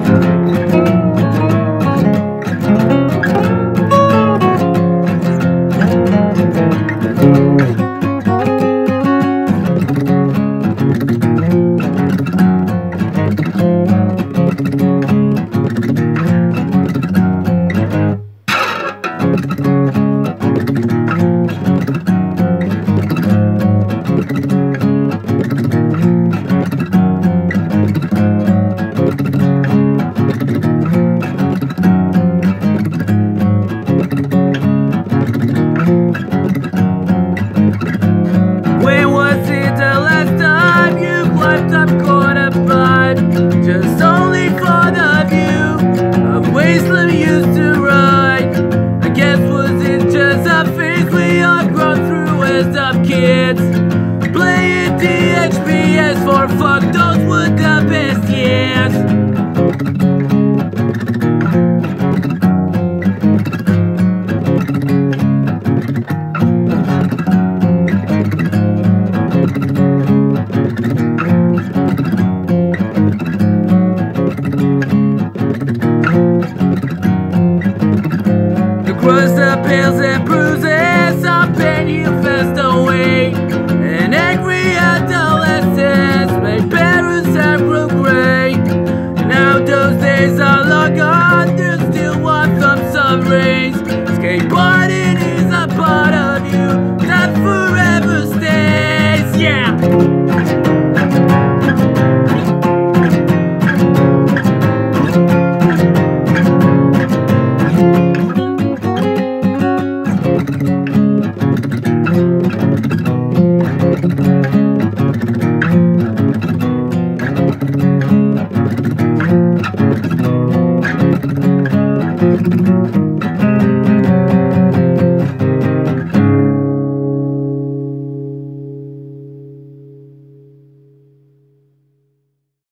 Just only for the view of wasteland used to ride. I guess was it just a phase we all grown through as dumb kids, playing DHPS for fuck, those were the best years. Across the pills and bruises, our pain you fast away. And angry adolescents make parents have grown gray. Now those days are long gone, there's still want some rays.